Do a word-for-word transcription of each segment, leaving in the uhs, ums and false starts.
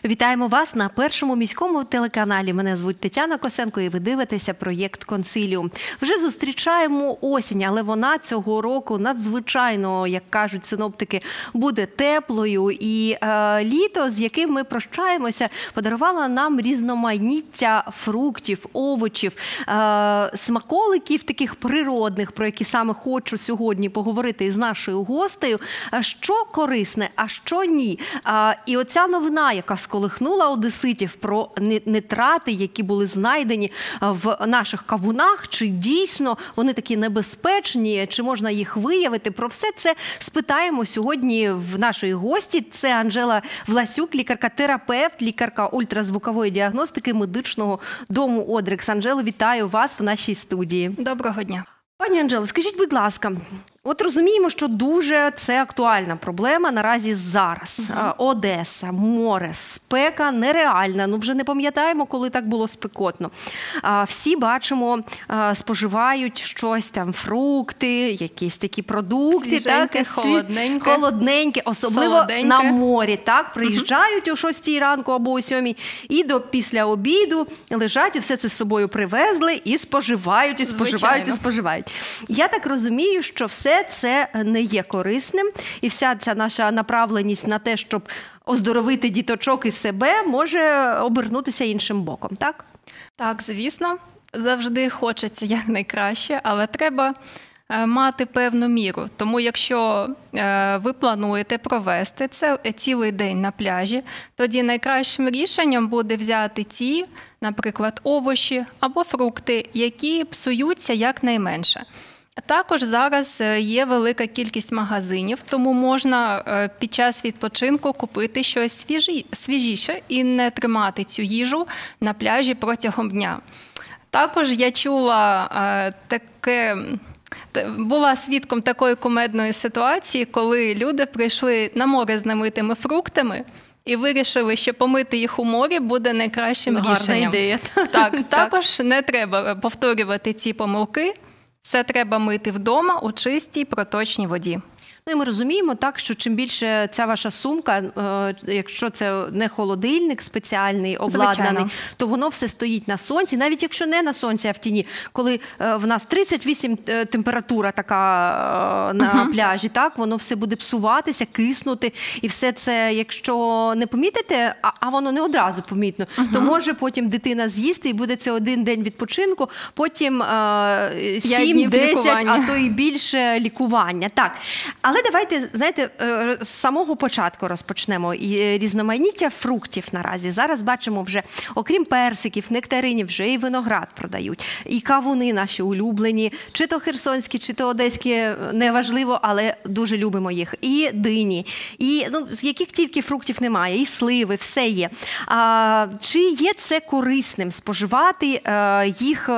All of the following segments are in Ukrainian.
Вітаємо вас на Першому міському телеканалі. Мене звуть Тетяна Косенко і ви дивитеся проєкт «Консиліум». Вже зустрічаємо осінь, але вона цього року надзвичайно, як кажуть синоптики, буде теплою. І е, літо, з яким ми прощаємося, подарувало нам різноманіття фруктів, овочів, е, смаколиків таких природних, про які саме хочу сьогодні поговорити із нашою гостею. Що корисне, а що ні. Е, і оця новина, яка сколихнула одеситів про нитрати, які були знайдені в наших кавунах, чи дійсно вони такі небезпечні, чи можна їх виявити. Про все це спитаємо сьогодні в нашої гості. Це Анжела Власюк, лікарка-терапевт, лікарка ультразвукової діагностики медичного дому «Одрекс». Анжело, вітаю вас в нашій студії. Доброго дня. Пані Анжело, скажіть, будь ласка, от розуміємо, що дуже це актуальна проблема наразі зараз. Угу. Одеса, море, спека нереальна. Ну, вже не пам'ятаємо, коли так було спекотно. Всі, бачимо, споживають щось там, фрукти, якісь такі продукти. Свіженьке, так, холодненьке. Холодненьке, особливо солоденьке. На морі. Так, приїжджають угу. о шостій ранку або о сьомій і до після обіду лежать, і все це з собою привезли і споживають, і споживають, Звичайно. і споживають. Я так розумію, що все це не є корисним, і вся ця наша направленість на те, щоб оздоровити діточок і себе, може обернутися іншим боком, так? Так, звісно, завжди хочеться якнайкраще, але треба мати певну міру. Тому якщо ви плануєте провести це цілий день на пляжі, тоді найкращим рішенням буде взяти ті, наприклад, овочі або фрукти, які псуються якнайменше. Також зараз є велика кількість магазинів, тому можна під час відпочинку купити щось свіжі, свіжіше і не тримати цю їжу на пляжі протягом дня. Також я чула таке, була свідком такої кумедної ситуації, коли люди прийшли на море з немитими фруктами і вирішили, що помити їх у морі буде найкращим Гарна рішенням. Ідея. Так, також не треба повторювати ці помилки. Це треба мити вдома у чистій проточній воді. Ну, і ми розуміємо так, що чим більше ця ваша сумка, якщо це не холодильник спеціальний, обладнаний, Звичайно. то воно все стоїть на сонці, навіть якщо не на сонці, а в тіні. Коли в нас тридцять вісім температура така на uh-huh. пляжі, так, воно все буде псуватися, киснути, і все це, якщо не помітите, а, а воно не одразу помітно, uh-huh. то може потім дитина з'їсти, і буде це один день відпочинку, потім сім десять, а то і більше лікування. Так. Але давайте, знаєте, з самого початку розпочнемо. І різноманіття фруктів наразі. Зараз бачимо вже, окрім персиків, нектаринів, вже і виноград продають. І кавуни наші улюблені, чи то херсонські, чи то одеські, неважливо, але дуже любимо їх. І дині, і ну, з яких тільки фруктів немає, і сливи, все є. А, чи є це корисним споживати а, їх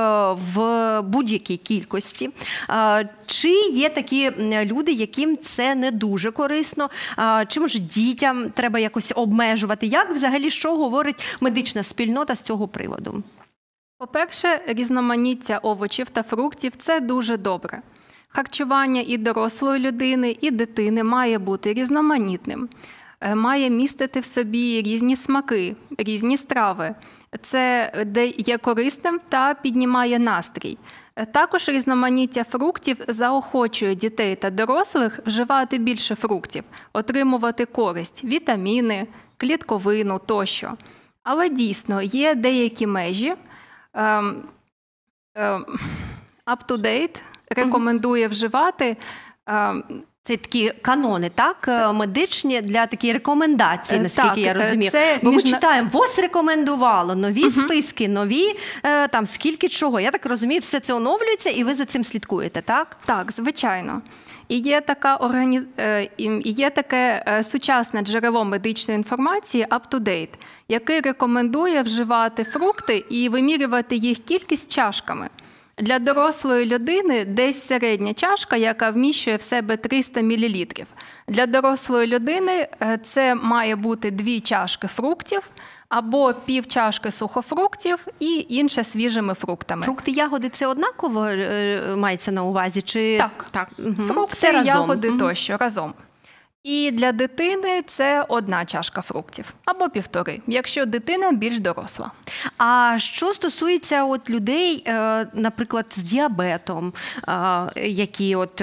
в будь-якій кількості? А, чи є такі люди, яким це не дуже корисно? Чи, може, дітям треба якось обмежувати? Як взагалі, що говорить медична спільнота з цього приводу? По-перше, різноманіття овочів та фруктів – це дуже добре. Харчування і дорослої людини, і дитини має бути різноманітним. Має містити в собі різні смаки, різні страви. Це є корисним та піднімає настрій. Також різноманіття фруктів заохочує дітей та дорослих вживати більше фруктів, отримувати користь, вітаміни, клітковину тощо. Але дійсно є деякі межі. UpToDate рекомендує вживати... Це такі канони, так, медичні для такі рекомендації, наскільки так, я розумію. Це Бо ми міжна... читаємо, ВОЗ рекомендувало, нові uh-huh. списки, нові, там, скільки чого. Я так розумію, все це оновлюється, і ви за цим слідкуєте, так? Так, звичайно. І є, така органі... і є таке сучасне джерело медичної інформації UpToDate, яке рекомендує вживати фрукти і вимірювати їх кількість чашками. Для дорослої людини десь середня чашка, яка вміщує в себе триста мілілітрів. Для дорослої людини це має бути дві чашки фруктів або пів чашки сухофруктів і інше свіжими фруктами. Фрукти, ягоди – це однаково мається на увазі? Чи... Так, так. Угу. Фрукти, ягоди угу. тощо разом. І для дитини це одна чашка фруктів або півтори, якщо дитина більш доросла. А що стосується от людей, наприклад, з діабетом, які от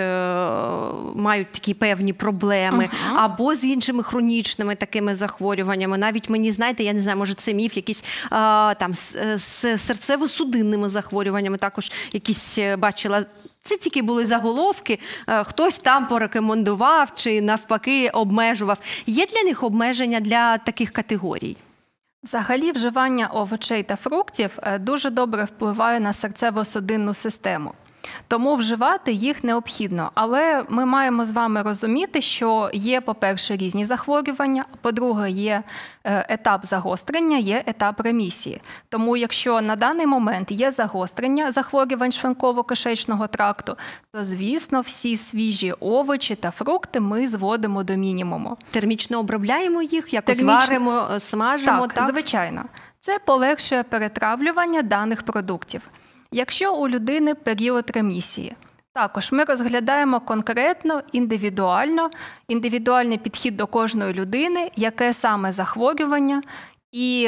мають такі певні проблеми, uh-huh. або з іншими хронічними такими захворюваннями, навіть мені, знаєте, я не знаю, може це міф, якісь там з серцево-судинними захворюваннями, також якісь бачила. Це тільки були заголовки, хтось там порекомендував чи навпаки обмежував. Є для них обмеження для таких категорій? Взагалі вживання овочей та фруктів дуже добре впливає на серцево-судинну систему. Тому вживати їх необхідно. Але ми маємо з вами розуміти, що є, по-перше, різні захворювання, по-друге, є етап загострення, є етап ремісії. Тому якщо на даний момент є загострення захворювань шлунково-кишечного тракту, то, звісно, всі свіжі овочі та фрукти ми зводимо до мінімуму. Термічно обробляємо їх, якось Термічно... варимо, смажимо? Так, так, звичайно. Це полегшує перетравлювання даних продуктів. Якщо у людини період ремісії, також ми розглядаємо конкретно, індивідуально, індивідуальний підхід до кожної людини, яке саме захворювання, і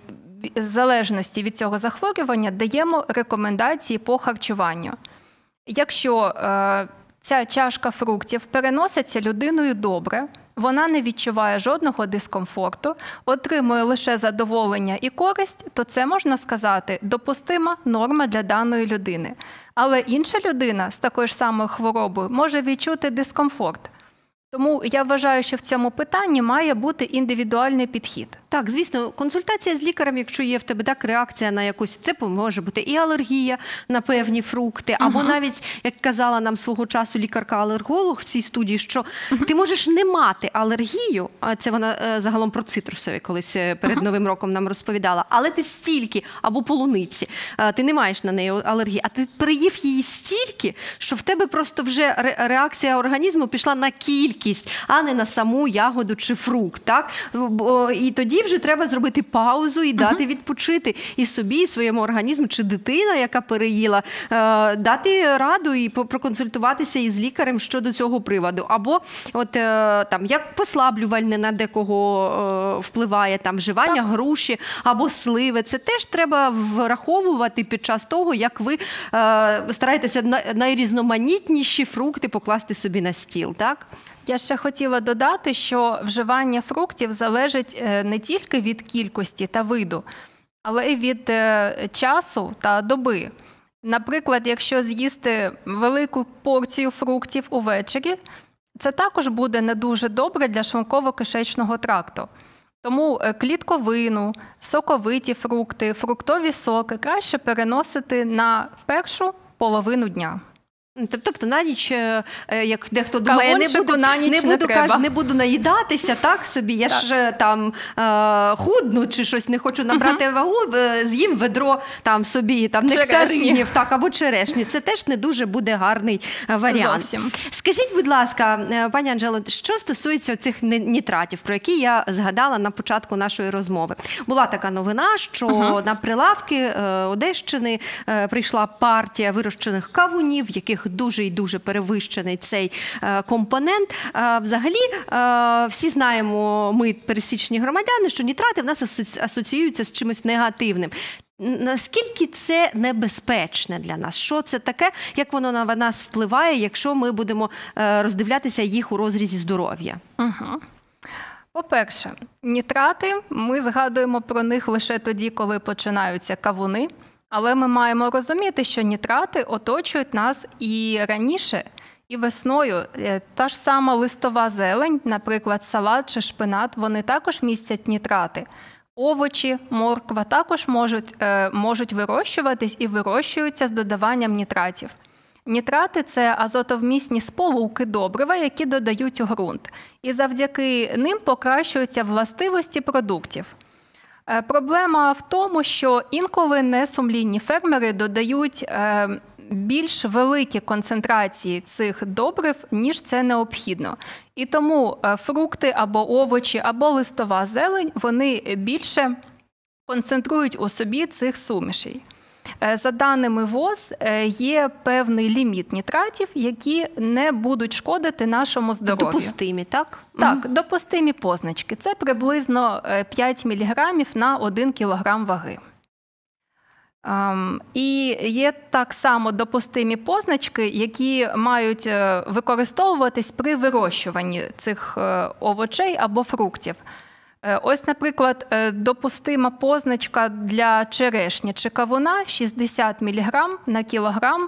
в залежності від цього захворювання даємо рекомендації по харчуванню. Якщо е, ця чашка фруктів переноситься людиною добре, вона не відчуває жодного дискомфорту, отримує лише задоволення і користь, то це, можна сказати, допустима норма для даної людини. Але інша людина з такою ж самою хворобою може відчути дискомфорт. Тому я вважаю, що в цьому питанні має бути індивідуальний підхід. Так, звісно, консультація з лікарем, якщо є в тебе так реакція на якусь, це може бути і алергія на певні фрукти, або uh-huh. навіть, як казала нам свого часу лікарка-алерголог в цій студії, що uh-huh. ти можеш не мати алергію, а це вона загалом про цитрусові колись перед uh-huh. Новим роком нам розповідала, але ти стільки, або полуниці, ти не маєш на неї алергії, а ти переїв її стільки, що в тебе просто вже реакція організму пішла на кількість, а не на саму ягоду чи фрукт, так? І тоді вже треба зробити паузу і дати uh-huh. відпочити і собі, і своєму організму, чи дитина, яка переїла, дати раду і проконсультуватися із лікарем щодо цього приводу. Або от там як послаблювальне на декого впливає там вживання так. груші або сливи. Це теж треба враховувати під час того, як ви стараєтеся найрізноманітніші фрукти покласти собі на стіл, так? Я ще хотіла додати, що вживання фруктів залежить не тільки від кількості та виду, але й від часу та доби. Наприклад, якщо з'їсти велику порцію фруктів увечері, це також буде не дуже добре для шлунково-кишечного тракту. Тому клітковину, соковиті фрукти, фруктові соки краще переносити на першу половину дня. Тобто на ніч, як дехто думає, не буду, на ніч не, не, буду, треба. не буду наїдатися, так собі, я так. ж там е, худну чи щось, не хочу набрати uh-huh. вагу, з'їм ведро там собі, там нектаринів, так, або черешні. Це теж не дуже буде гарний варіант. Зовсім. Скажіть, будь ласка, пані Анжело, що стосується цих нітратів, про які я згадала на початку нашої розмови. Була така новина, що uh-huh. на прилавки Одещини прийшла партія вирощених кавунів, яких дуже і дуже перевищений цей е, компонент. Е, взагалі, е, всі знаємо, ми, пересічні громадяни, що нітрати в нас асоці... асоціюються з чимось негативним. Наскільки це небезпечне для нас? Що це таке? Як воно на нас впливає, якщо ми будемо е, роздивлятися їх у розрізі здоров'я? Угу. По-перше, нітрати, ми згадуємо про них лише тоді, коли починаються кавуни. Але ми маємо розуміти, що нітрати оточують нас і раніше, і весною. Та ж сама листова зелень, наприклад, салат чи шпинат, вони також містять нітрати. Овочі, морква також можуть, можуть вирощуватись і вирощуються з додаванням нітратів. Нітрати – це азотовмісні сполуки добрива, які додають у ґрунт. І завдяки ним покращуються властивості продуктів. Проблема в тому, що інколи несумлінні фермери додають більш великі концентрації цих добрив, ніж це необхідно. І тому фрукти або овочі, або листова зелень, вони більше концентрують у собі цих сумішей. За даними ВОЗ, є певний ліміт нітратів, які не будуть шкодити нашому здоров'ю. Допустимі, так? Так, угу. Допустимі позначки. Це приблизно п'ять міліграмів на один кілограм ваги. Um, і є так само допустимі позначки, які мають використовуватись при вирощуванні цих овочей або фруктів. Ось, наприклад, допустима позначка для черешні чи кавуна шістдесят міліграм на кілограм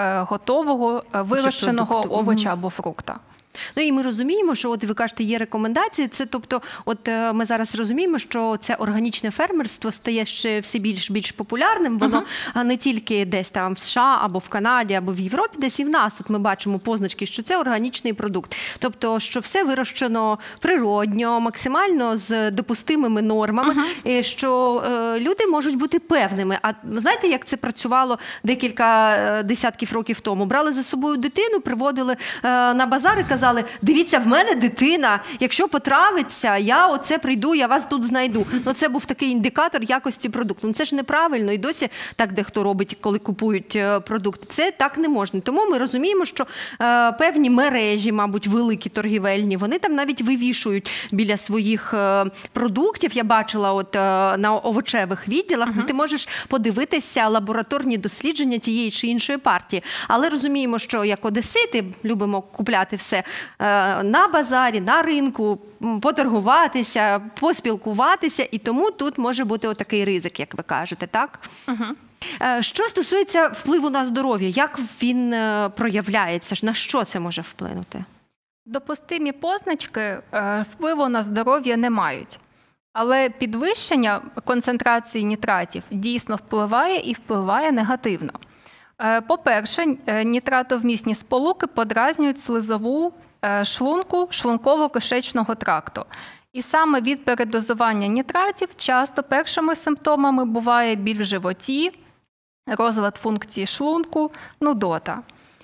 готового вирощеного овоча або фрукта. Ну і ми розуміємо, що от ви кажете, є рекомендації, це тобто, от ми зараз розуміємо, що це органічне фермерство стає ще все більш більш популярним, воно uh-huh. не тільки десь там в США або в Канаді, або в Європі, десь і в нас от ми бачимо позначки, що це органічний продукт. Тобто, що все вирощено природньо, максимально з допустимими нормами, uh-huh. і що е, люди можуть бути певними. А знаєте, як це працювало декілька десятків років тому? Брали за собою дитину, приводили е, на базар і казали, Казали, дивіться, в мене дитина, якщо потравиться, я оце прийду, я вас тут знайду. Ну, це був такий індикатор якості продукту. Ну, це ж неправильно, і досі так дехто робить, коли купують продукти. Це так не можна. Тому ми розуміємо, що е, певні мережі, мабуть, великі торгівельні, вони там навіть вивішують біля своїх е, продуктів. Я бачила от, е, на овочевих відділах, uh-huh. де ти можеш подивитися лабораторні дослідження тієї чи іншої партії. Але розуміємо, що як одесити любимо купляти все на базарі, на ринку, поторгуватися, поспілкуватися, і тому тут може бути отакий ризик, як ви кажете, так? Угу. Що стосується впливу на здоров'я, як він проявляється, на що це може вплинути? Допустимі позначки впливу на здоров'я не мають. Але підвищення концентрації нітратів дійсно впливає і впливає негативно. По-перше, нітратовмісні сполуки подразнюють слизову шлунку, шлунково-кишечного тракту. І саме від передозування нітратів часто першими симптомами буває біль в животі, розлад функції шлунку, нудота.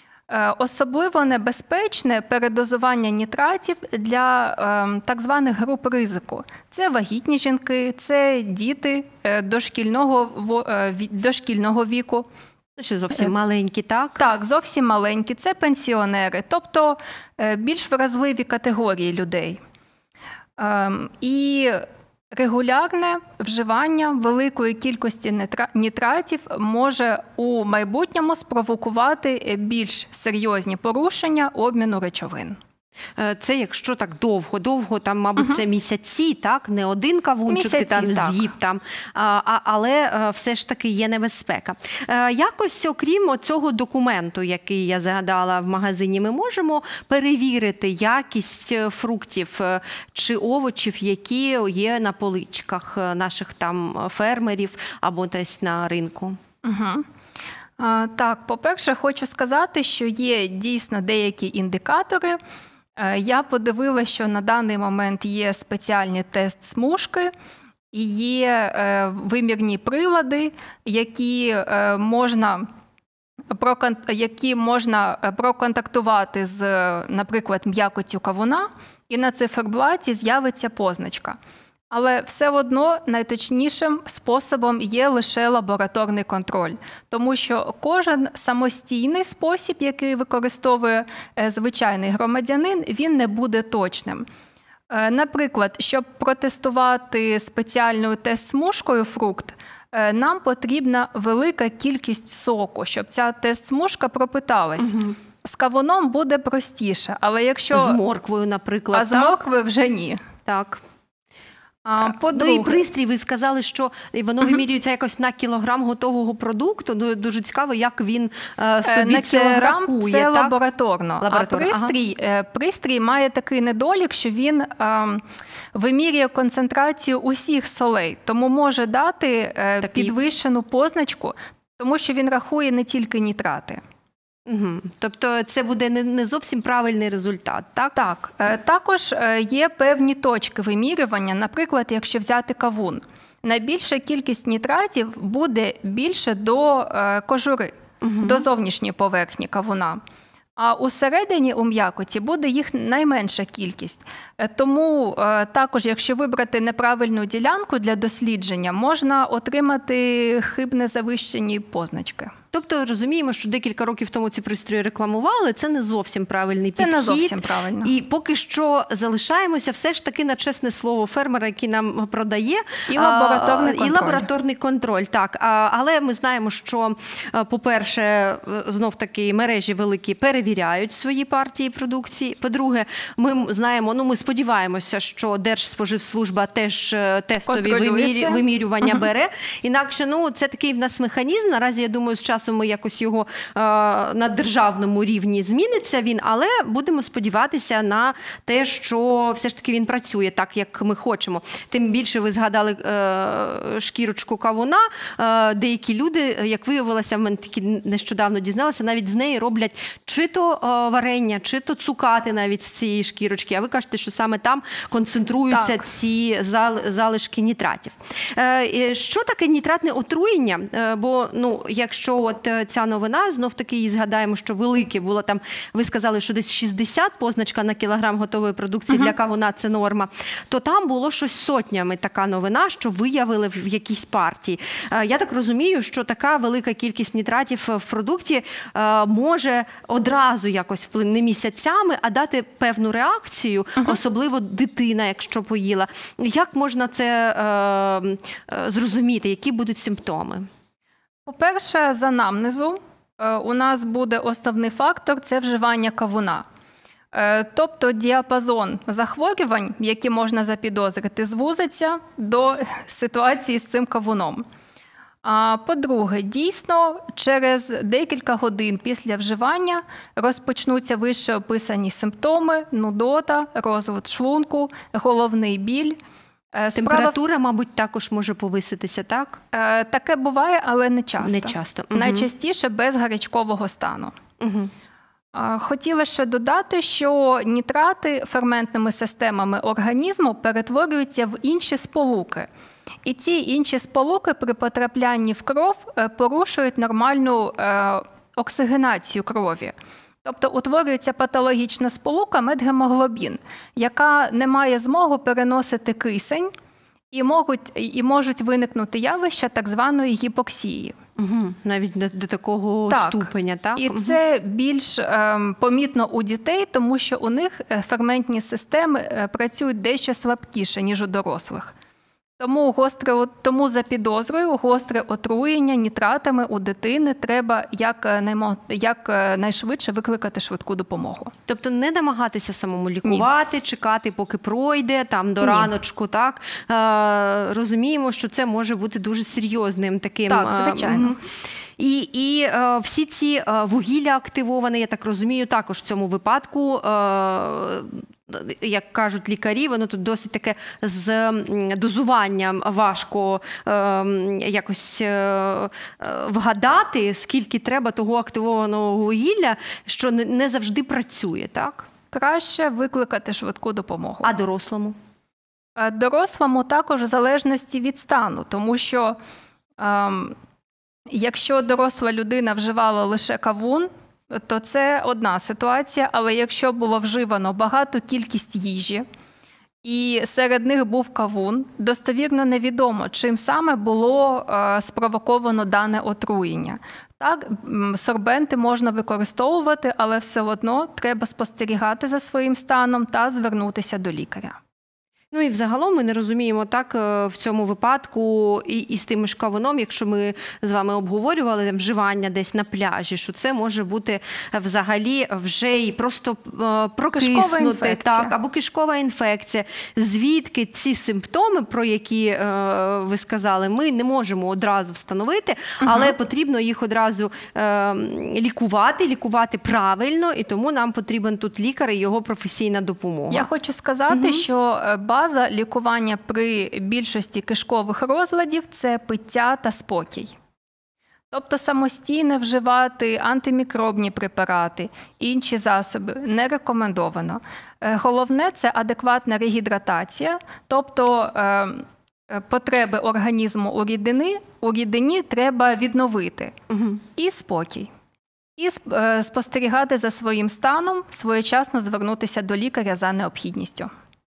Особливо небезпечне передозування нітратів для е, так званих груп ризику. Це вагітні жінки, це діти дошкільного, дошкільного віку. Ще зовсім маленькі, так? Так, зовсім маленькі. Це пенсіонери, тобто більш вразливі категорії людей. І регулярне вживання великої кількості нітратів може у майбутньому спровокувати більш серйозні порушення обміну речовин. Це якщо так довго, довго, там, мабуть, це місяці, так? Не один кавунчик місяці, ти там так. з'їв, там, а, але все ж таки є небезпека. Якось, окрім цього документу, який я згадала в магазині, ми можемо перевірити якість фруктів чи овочів, які є на поличках наших там фермерів або десь на ринку? Угу. Так, по-перше, хочу сказати, що є дійсно деякі індикатори. Я подивилася, що на даний момент є спеціальні тест-смужки і є вимірні прилади, які можна, які можна проконтактувати з, наприклад, м'якоттю кавуна, і на циферблаті з'явиться позначка. Але все одно найточнішим способом є лише лабораторний контроль, тому що кожен самостійний спосіб, який використовує звичайний громадянин, він не буде точним. Наприклад, щоб протестувати спеціальною тест-смужкою фрукт, нам потрібна велика кількість соку, щоб ця тест-смужка пропиталась. Угу. З кавуном буде простіше, але якщо... З морквою, наприклад, А з морквою вже ні. Так. А, ну і пристрій, ви сказали, що воно вимірюється якось на кілограм готового продукту. Ну, дуже цікаво, як він е, собі на це рахує. Це так? лабораторно. лабораторно. А пристрій, ага. пристрій має такий недолік, що він е, вимірює концентрацію усіх солей. Тому може дати е, підвищену позначку, тому що він рахує не тільки нітрати. Угу. Тобто це буде не зовсім правильний результат, так? Так. Також є певні точки вимірювання, наприклад, якщо взяти кавун. Найбільша кількість нітратів буде більше до кожури, угу. до зовнішньої поверхні кавуна. А усередині у м'якоті буде їх найменша кількість. Тому також, якщо вибрати неправильну ділянку для дослідження, можна отримати хибне завищені позначки. Тобто розуміємо, що декілька років тому ці пристрої рекламували, це не зовсім правильний підхід. Це не зовсім правильно. І поки що залишаємося все ж таки на чесне слово фермера, який нам продає. І лабораторний контроль. І лабораторний контроль, так. Але ми знаємо, що, по-перше, знов-таки мережі великі перевіряють свої партії продукції. По-друге, ми знаємо, ну ми сподіваємося, що Держспоживслужба теж тестові вимірю, вимірювання uh-huh. бере. Інакше, ну, це такий в нас механізм. Наразі, я думаю, з часом ми якось його е, на державному рівні зміниться він, але будемо сподіватися на те, що все ж таки він працює так, як ми хочемо. Тим більше ви згадали е, шкірочку кавуна. Е, деякі люди, як виявилося, в мене тільки нещодавно дізналася, навіть з неї роблять чи то е, варення, чи то цукати навіть з цієї шкірочки. А ви кажете, що саме там концентруються так. ці зал, залишки нітратів. Е, що таке нітратне отруєння? Е, бо, ну, якщо от ця новина, знов-таки її згадаємо, що велике було там, ви сказали, що десь шістдесят позначка на кілограм готової продукції uh-huh. для кавуна – це норма, то там було щось сотнями така новина, що виявили в якійсь партії. Я так розумію, що така велика кількість нітратів в продукті може одразу якось вплинути, не місяцями, а дати певну реакцію, uh-huh. особливо дитина, якщо поїла. Як можна це е, зрозуміти? Які будуть симптоми? По-перше, з анамнезу у нас буде основний фактор – це вживання кавуна. Тобто діапазон захворювань, які можна запідозрити, звузиться до ситуації з цим кавуном. А по-друге, дійсно, через декілька годин після вживання розпочнуться вище описані симптоми – нудота, розлад шлунку, головний біль. Температура, Справа... мабуть, також може повиситися, так? Е, таке буває, але не часто. Не часто. Угу. Найчастіше без гарячкового стану. Угу. Е, хотіла ще додати, що нітрати ферментними системами організму перетворюються в інші сполуки. І ці інші сполуки при потраплянні в кров порушують нормальну е, оксигенацію крові. Тобто утворюється патологічна сполука медгемоглобін, яка не має змоги переносити кисень і можуть, і можуть виникнути явища так званої гіпоксії. Угу. Навіть до, до такого так. ступеня, так? І угу. це більш е, помітно у дітей, тому що у них ферментні системи працюють дещо слабкіше, ніж у дорослих. Тому, гостре, тому за підозрою гостре отруєння нітратами у дитини треба як, як найшвидше викликати швидку допомогу. Тобто не намагатися самому лікувати, Ні. чекати, поки пройде, там до Ні. раночку, так? Е, розуміємо, що це може бути дуже серйозним таким... Так, звичайно. І, і е, всі ці е, вугілля активовані, я так розумію, також в цьому випадку, е, як кажуть лікарі, воно тут досить таке з дозуванням важко е, якось е, вгадати, скільки треба того активованого вугілля, що не, не завжди працює, так? Краще викликати швидку допомогу. А дорослому? Дорослому також в залежності від стану, тому що е, якщо доросла людина вживала лише кавун, то це одна ситуація, але якщо було вживано багато кількість їжі, і серед них був кавун, достовірно невідомо, чим саме було е, спровоковано дане отруєння. Так, сорбенти можна використовувати, але все одно треба спостерігати за своїм станом та звернутися до лікаря. Ну і взагалом ми не розуміємо так в цьому випадку і, і з тим ж кавуном, якщо ми з вами обговорювали вживання десь на пляжі, що це може бути взагалі вже і просто прокиснути, так, або кишкова інфекція. Звідки ці симптоми, про які е, ви сказали, ми не можемо одразу встановити, угу. але потрібно їх одразу е, лікувати, лікувати правильно, і тому нам потрібен тут лікар і його професійна допомога. Я хочу сказати, угу. що база лікування при більшості кишкових розладів – це пиття та спокій. Тобто самостійно вживати антимікробні препарати, інші засоби не рекомендовано. Головне – це адекватна регідратація, тобто потреби організму у рідині, у рідині треба відновити. Угу. І спокій. І спостерігати за своїм станом, своєчасно звернутися до лікаря за необхідністю.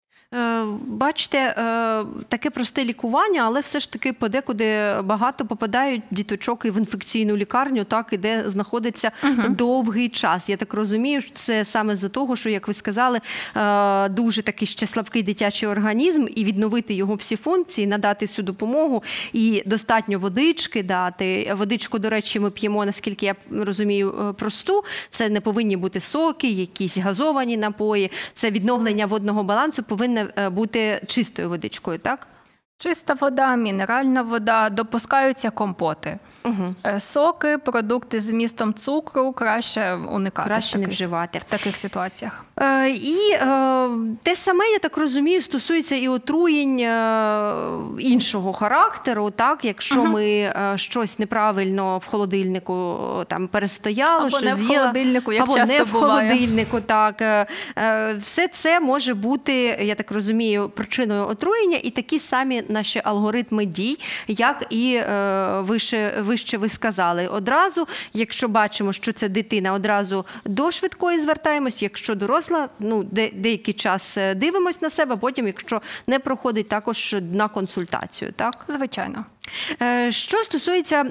Бачите, таке просте лікування, але все ж таки подекуди багато попадають діточок і в інфекційну лікарню, так, і де знаходиться угу. довгий час. Я так розумію, це саме з-за того, що, як ви сказали, дуже такий ще слабкий дитячий організм, і відновити його всі функції, надати всю допомогу, і достатньо водички дати. Водичку, до речі, ми п'ємо, наскільки я розумію, просту. Це не повинні бути соки, якісь газовані напої. Це відновлення водного балансу повинно бути чистою водичкою, так? Чиста вода, мінеральна вода, допускаються компоти. Угу. Соки, продукти з вмістом цукру краще уникати краще в, таких, не вживати. в таких ситуаціях. Е, і е, те саме, я так розумію, стосується і отруєнь е, іншого характеру, так? Якщо угу. ми е, щось неправильно в холодильнику там перестояли, або що не з'їли, в холодильнику, як або часто не в буває. холодильнику, так. Е, е, все це може бути, я так розумію, причиною отруєння, і такі самі наші алгоритми дій, як і е, вище, вище ви сказали. Одразу, якщо бачимо, що це дитина, одразу до швидкої звертаємось, якщо доросла, ну, де, деякий час дивимось на себе, потім, якщо не проходить, також на консультацію, так? Звичайно. Що стосується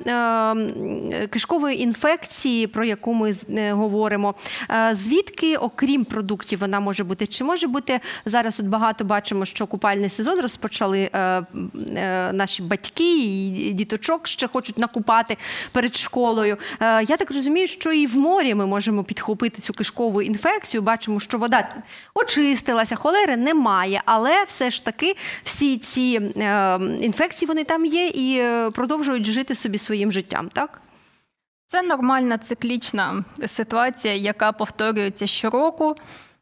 е, кишкової інфекції, про яку ми говоримо, е, звідки, окрім продуктів, вона може бути? Чи може бути, зараз от багато бачимо, що купальний сезон розпочали е, е, наші батьки і діточок ще хочуть накупати перед школою. Е, я так розумію, що і в морі ми можемо підхопити цю кишкову інфекцію, бачимо, що вода очистилася, холери немає, але все ж таки всі ці е, інфекції, вони там є, і продовжують жити собі своїм життям, так? Це нормальна циклічна ситуація, яка повторюється щороку.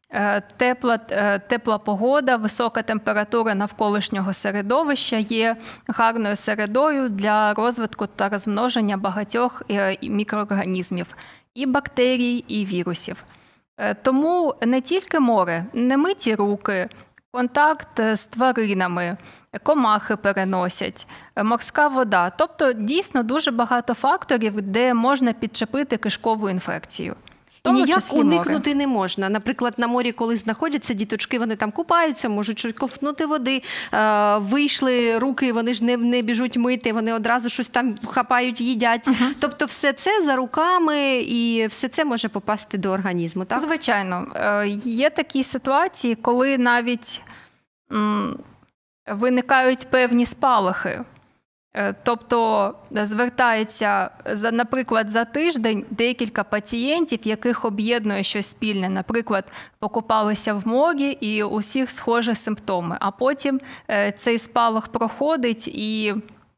Тепла, тепла погода, висока температура навколишнього середовища є гарною середою для розвитку та розмноження багатьох мікроорганізмів, і бактерій, і вірусів. Тому не тільки море, немиті руки, контакт з тваринами, комахи переносять, морська вода. Тобто, дійсно, дуже багато факторів, де можна підчепити кишкову інфекцію. І ніяк уникнути не можна. Наприклад, на морі, коли знаходяться діточки, вони там купаються, можуть щось ковтнути води, е, вийшли руки, вони ж не, не біжуть мити, вони одразу щось там хапають, їдять. Uh-huh. Тобто все це за руками і все це може попасти до організму, так? Звичайно. Є такі ситуації, коли навіть м, виникають певні спалахи. Тобто звертається, наприклад, за тиждень декілька пацієнтів, яких об'єднує щось спільне. Наприклад, покупалися в морі і у всіх схожі симптоми. А потім цей спалах проходить і...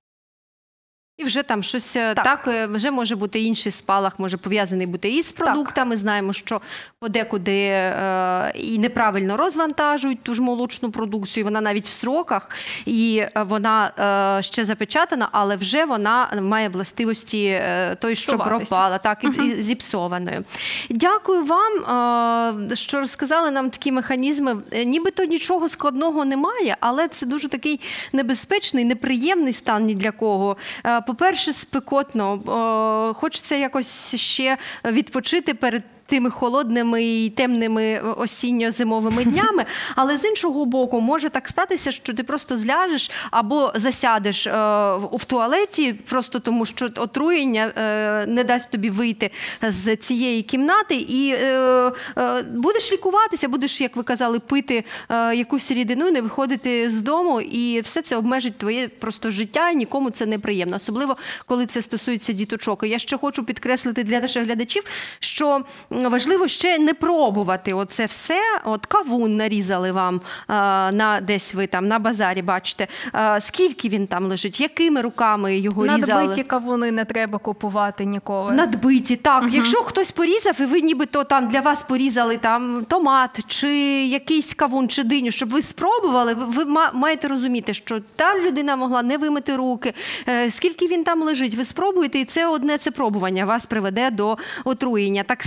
І вже там щось, так. так, вже може бути інший спалах, може пов'язаний бути і з продуктами. Так. Знаємо, що подекуди е, і неправильно розвантажують ту ж молочну продукцію, вона навіть в сроках, і вона е, ще запечатана, але вже вона має властивості е, той, що пропала, так, і uh-huh. зіпсованою. Дякую вам, е, що розказали нам такі механізми. Нібито нічого складного немає, але це дуже такий небезпечний, неприємний стан ні для кого. Е, По-перше, спекотно, хочеться якось ще відпочити перед тими холодними і темними осінньо-зимовими днями, але з іншого боку, може так статися, що ти просто зляжеш або засядеш е, в туалеті, просто тому що отруєння е, не дасть тобі вийти з цієї кімнати, і е, е, будеш лікуватися, будеш, як ви казали, пити е, якусь рідину, не виходити з дому, і все це обмежить твоє просто життя, і нікому це не приємно, особливо, коли це стосується діточок. І я ще хочу підкреслити для наших глядачів, що важливо ще не пробувати оце все. От кавун нарізали вам на десь ви там на базарі, бачите. Скільки він там лежить, якими руками його Надбиті різали? Надбиті кавуни не треба купувати ніколи. Надбиті, так. Угу. Якщо хтось порізав, і ви нібито там для вас порізали там томат, чи якийсь кавун, чи диню, щоб ви спробували, ви маєте розуміти, що та людина могла не вимити руки. Скільки він там лежить, ви спробуєте, і це одне це пробування вас приведе до отруєння. Так само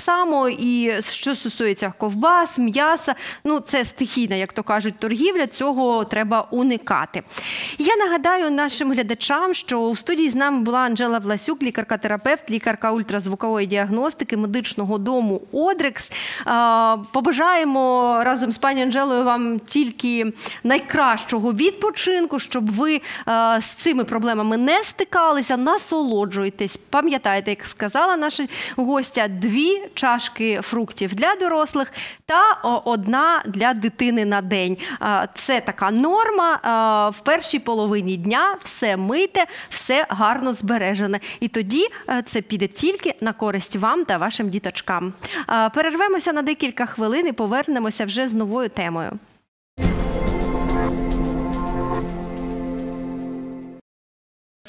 само і що стосується ковбас, м'яса. Ну, це стихійна, як то кажуть, торгівля, цього треба уникати. Я нагадаю нашим глядачам, що у студії з нами була Анжела Власюк, лікарка-терапевт, лікарка ультразвукової діагностики медичного дому «Одрекс». Побажаємо разом з пані Анжелою вам тільки найкращого відпочинку, щоб ви з цими проблемами не стикалися, насолоджуйтесь. Пам'ятайте, як сказала наша гостя, дві чашки фруктів для дорослих та одна для дитини на день. Це така норма. В першій половині дня все мийте, все гарно збережене. І тоді це піде тільки на користь вам та вашим діточкам. Перервемося на декілька хвилин і повернемося вже з новою темою.